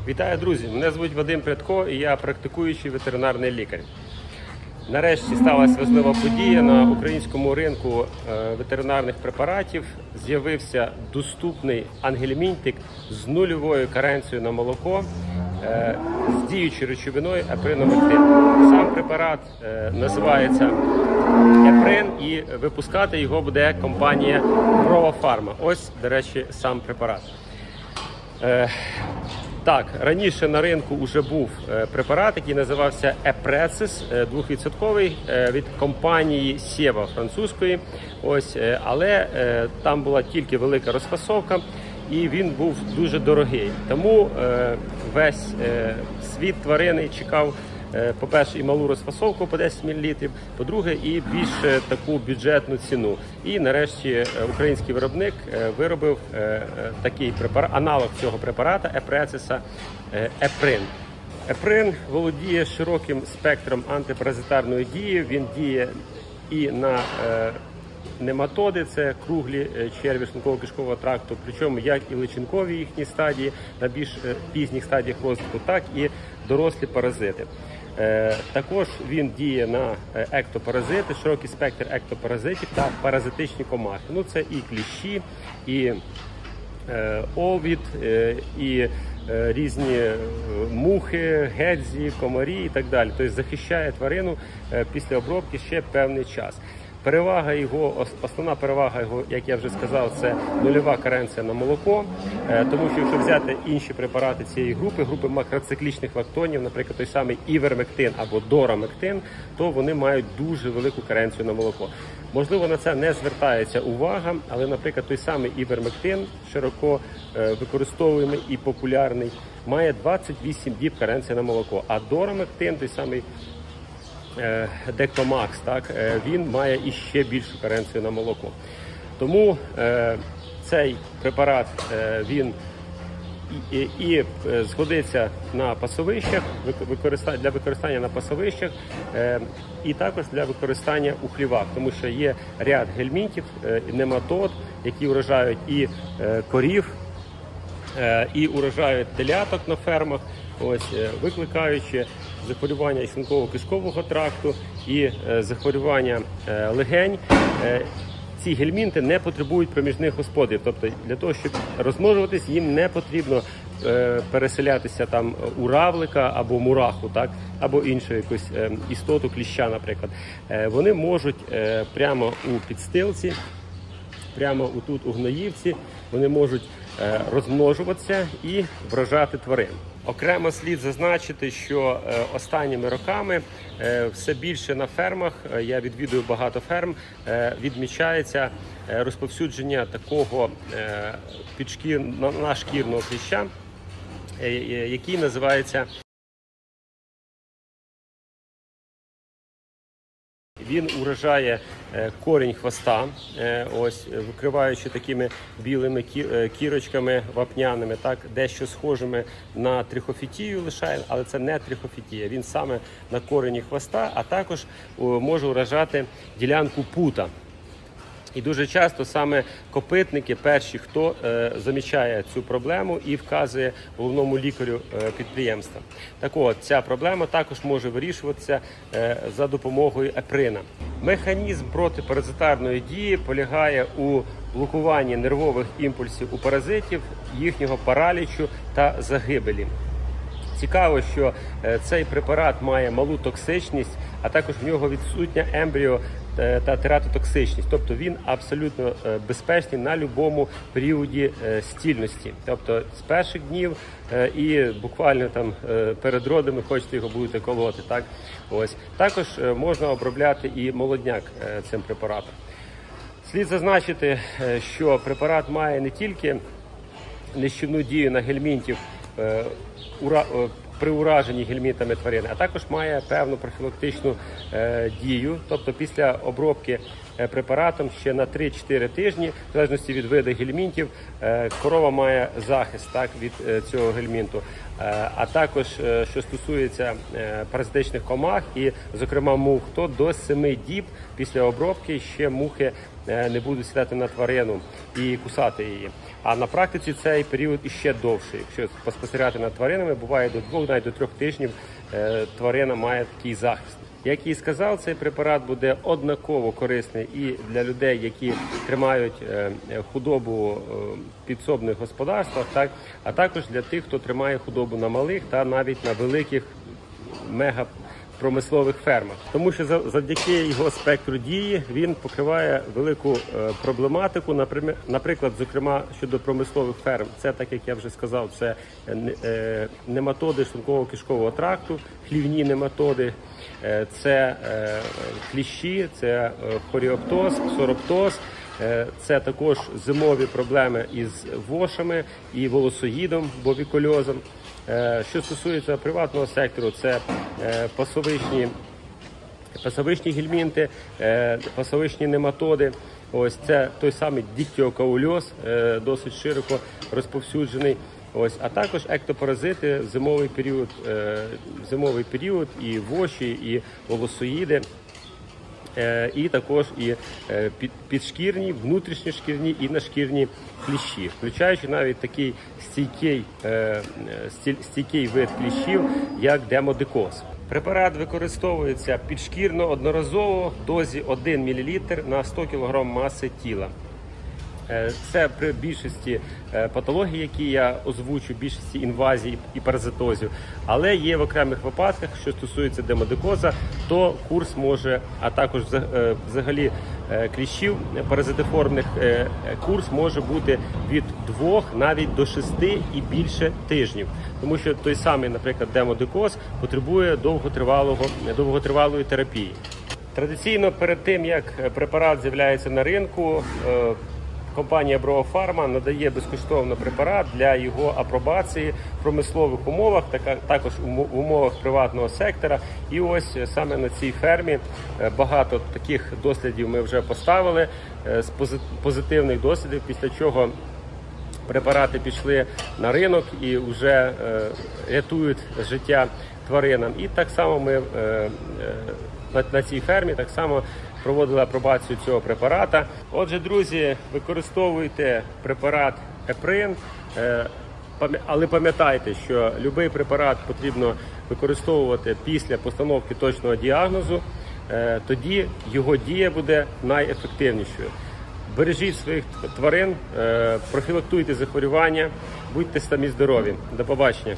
Вітаю, друзі! Мене звуть Вадим Прядко і я практикуючий ветеринарний лікар. Нарешті сталася важлива подія. На українському ринку ветеринарних препаратів з'явився доступний ангельмінтик з нульовою каренцією на молоко з діючою речовиною еприномектин. Сам препарат називається Еприн і випускати його буде компанія Prova Pharma. Ось, до речі, сам препарат. Так, раніше на ринку вже був препарат, який називався Епрецис, 2% від компанії Seva французької. Ось, але там була тільки велика розфасовка і він був дуже дорогий. Тому весь світ тварини чекав, по-перше, і малу розфасовку по 10 мл, по-друге, і більш таку бюджетну ціну. І нарешті український виробник виробив такий препарат, аналог цього препарата Епрецеса Еприн. Еприн володіє широким спектром антипаразитарної дії. Він діє і на нематоди, це круглі черві шлунково-кишкового тракту, причому як і личинкові їхні стадії, на більш пізніх стадіях розвитку, так і дорослі паразити. Також він діє на ектопаразити, широкий спектр ектопаразитів та паразитичні комахи. Ну, це і кліщі, і овід, і різні мухи, гедзі, комарі і так далі. Тобто захищає тварину після обробки ще певний час. Перевага його, основна перевага його, як я вже сказав, це нульова каренція на молоко, тому що якщо взяти інші препарати цієї групи макроциклічних лактонів, наприклад, той самий івермектин або дорамектин, то вони мають дуже велику каренцію на молоко. Можливо, на це не звертається увага, але, наприклад, той самий івермектин, широко використовуємий і популярний, має 28 діб каренції на молоко, а дорамектин, той самий Дектомакс, так, він має іще більшу каренцію на молоко. Тому цей препарат він і згодиться на пасовищах, для використання на пасовищах, і також для використання у хлівах, тому що є ряд гельмінтів, нематод, які уражають і корів, і уражають теляток на фермах, ось, викликаючи захворювання шлунково-кишкового тракту і захворювання легень. Ці гельмінти не потребують проміжних господарів, тобто для того, щоб розмножуватись, їм не потрібно переселятися там у равлика або мураху, так, або іншу якусь істоту, кліща, наприклад. Вони можуть прямо у підстилці, прямо тут у гноївці, вони можуть розмножуватися і вражати тварин. Окремо слід зазначити, що останніми роками все більше на фермах, я відвідую багато ферм, відмічається розповсюдження такого нашкірного кліща, який називається. Він уражає корінь хвоста, ось, викриваючи такими білими кірочками вапняними, так, дещо схожими на трихофітію лишає, але це не трихофітія. Він саме на корені хвоста, а також може уражати ділянку пута. І дуже часто саме копитники перші, хто замічає цю проблему і вказує головному лікарю підприємства. Так от, ця проблема також може вирішуватися за допомогою еприна. Механізм протипаразитарної дії полягає у блокуванні нервових імпульсів у паразитів, їхнього паралічу та загибелі. Цікаво, що цей препарат має малу токсичність, а також в нього відсутня ембріо та тератотоксичність. Тобто він абсолютно безпечний на будь-якому періоді стільності. Тобто з перших днів і буквально там перед родами хочете його будете колоти. Так? Ось. Також можна обробляти і молодняк цим препаратом. Слід зазначити, що препарат має не тільки нищівну дію на гельмінтів, при ураженні гельмінтами тварини, а також має певну профілактичну дію. Тобто після обробки препаратом ще на 3-4 тижні, в залежності від виду гельмінтів, корова має захист так, від цього гельмінту. А також, що стосується паразитичних комах і, зокрема, мух, то до 7 діб після обробки ще мухи не будуть сідати на тварину і кусати її. А на практиці цей період іще довший. Якщо поспостерігати над тваринами, буває до 2, навіть до 3 тижнів тварина має такий захист. Як і сказав, цей препарат буде однаково корисний і для людей, які тримають худобу в підсобних господарствах, так, а також для тих, хто тримає худобу на малих та навіть на великих мегапромислових фермах. Тому що завдяки його спектру дії він покриває велику проблематику, наприклад, зокрема, щодо промислових ферм. Це, так як я вже сказав, це нематоди шлунково-кишкового тракту, хлівні нематоди, це кліщі, це хоріоптоз, псороптоз, це також зимові проблеми із вошами і волосоїдом, бовікольозом. Що стосується приватного сектору, це пасовичні гельмінти, пасовичні нематоди. Ось це той самий діктіокаульоз, досить широко розповсюджений. Ось, а також ектопаразити в зимовий період, і воші, і волосоїди, і також і підшкірні, внутрішньошкірні і нашкірні кліщі, включаючи навіть такий стійкий вид кліщів, як демодикоз. Препарат використовується підшкірно одноразово в дозі 1 мл на 100 кг маси тіла. Це при більшості патологій, які я озвучу, більшості інвазій і паразитозів. Але є в окремих випадках, що стосується демодикоза, то курс може, а також взагалі кліщів паразитиформних, курс може бути від 2 навіть до 6 і більше тижнів. Тому що той самий, наприклад, демодикоз потребує довготривалої терапії. Традиційно перед тим, як препарат з'являється на ринку, компанія Брофарма надає безкоштовно препарат для його апробації в промислових умовах, також в умовах приватного сектора. І ось саме на цій фермі багато таких дослідів ми вже поставили, з позитивних дослідів, після чого препарати пішли на ринок і вже рятують життя тваринам. І так само ми на цій фермі так само проводили апробацію цього препарата. Отже, друзі, використовуйте препарат Еприн, але пам'ятайте, що будь-який препарат потрібно використовувати після постановки точного діагнозу, тоді його дія буде найефективнішою. Бережіть своїх тварин, профілактуйте захворювання, будьте самі здорові. До побачення.